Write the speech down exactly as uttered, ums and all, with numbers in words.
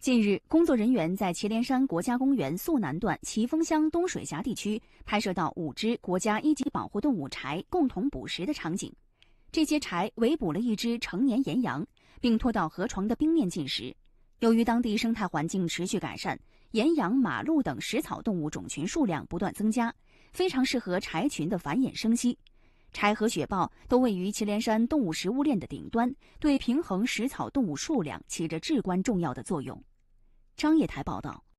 近日，工作人员在祁连山国家公园肃南段奇峰乡东水峡地区拍摄到五只国家一级保护动物豺共同捕食的场景。这些豺围捕了一只成年岩羊，并拖到河床的冰面进食。由于当地生态环境持续改善，岩羊、马鹿等食草动物种群数量不断增加，非常适合豺群的繁衍生息。豺和雪豹都位于祁连山动物食物链的顶端，对平衡食草动物数量起着至关重要的作用。商业台报道。